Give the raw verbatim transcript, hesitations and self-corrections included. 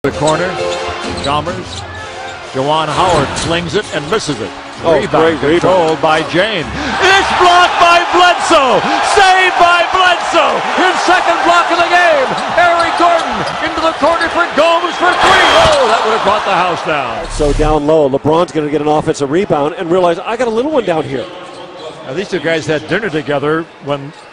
The corner, Chalmers. Jawan Howard slings it and misses it. Oh, rebound great controlled rebound. by James. It's blocked by Bledsoe. Saved by Bledsoe. His second block of the game. Harry Gordon into the corner for Gomes for three. Oh, that would have brought the house down. So down low, LeBron's going to get an offensive rebound and realize I got a little one down here. Now, these two guys had dinner together when